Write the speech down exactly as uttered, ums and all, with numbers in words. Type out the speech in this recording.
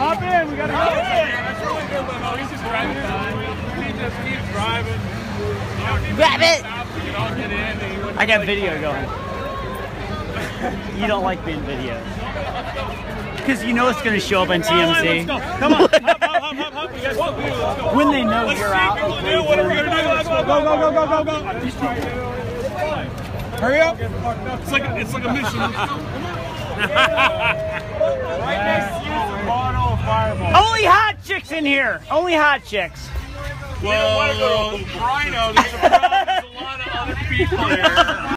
Hop in, we gotta go. That's really good, but no, he's just driving by. He just keeps driving. Grab it! You don't get in. I got video going. You don't like being videoed. Because you know it's going to show up on T M Z. Come on. Hop, hop, hop, hop, hop. You guys want to do? Let's go. When they know Let's you're see out. people to do. What are we going to do? Let's go, go, go, go, go, go, go. Hurry up. It's like, it's like a mission. Right next to you is a bottle of Fireball. Only hot chicks in here. Only hot chicks. Well, Rhino, there's a problem. There's a lot of other people here.